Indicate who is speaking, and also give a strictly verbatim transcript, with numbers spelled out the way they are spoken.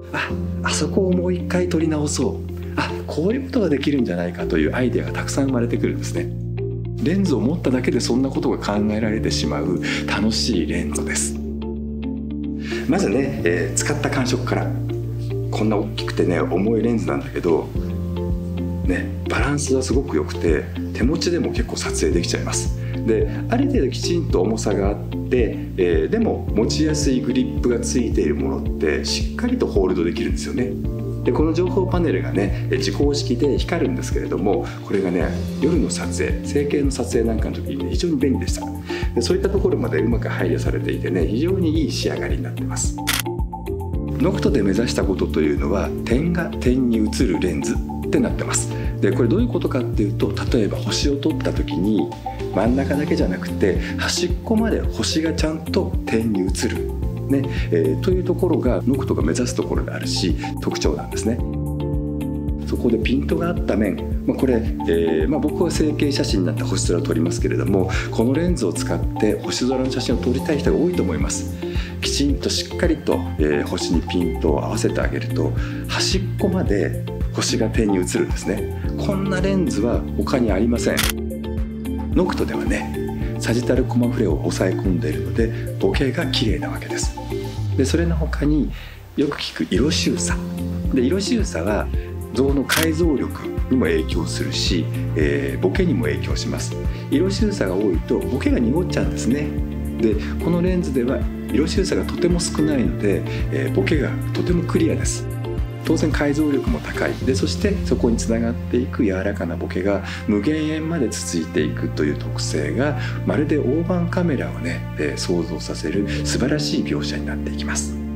Speaker 1: ああそこをもう一回撮り直そう、あこういうことができるんじゃないかというアイデアがたくさん生まれてくるんですね。レンズを持っただけでそんなことが考えられてしまう楽しいレンズです。まずね、えー、使った感触から。こんな大きくてね重いレンズなんだけどね、バランスはすごく良くて手持ちでも結構撮影できちゃいます。である程度きちんと重さがあって、えー、でも持ちやすいグリップがついているものってしっかりとホールドできるんですよね。でこの情報パネルがね自光式で光るんですけれども、これがね夜の撮影、整形の撮影なんかの時に、ね、非常に便利でした。でそういったところまでうまく配慮されていてね、非常にいい仕上がりになってます。ノクトで目指したことというのは点が点に映るレンズってなってます。でこれどういうことかっていうと、例えば星を撮った時に真ん中だけじゃなくて端っこまで星がちゃんと点に映る、ねえー、というところがノクトが目指すところであるし特徴なんですね。そこでピントがあった面、まあ、これ、えーまあ、僕は成形写真になって星空を撮りますけれども、このレンズを使って星空の写真を撮りたい人が多いと思います。きちんとしっかりと、えー、星にピントを合わせてあげると端っこまで星が点に映るんですね。こんなレンズは他にありません。ノクトではねサジタルコマフレを抑え込んでいるのでボケが綺麗なわけです。でそれの他によく聞く色収差で、色収差は像の解像力にも影響するし、えー、ボケにも影響します。色収差が多いとボケが濁っちゃうんですね。でこのレンズでは色収差がとても少ないので、えー、ボケがとてもクリアです。当然解像力も高いで、そしてそこにつながっていく柔らかなボケが無限遠まで続いていくという特性がまるで大判カメラをね、えー、想像させる素晴らしい描写になっていきます。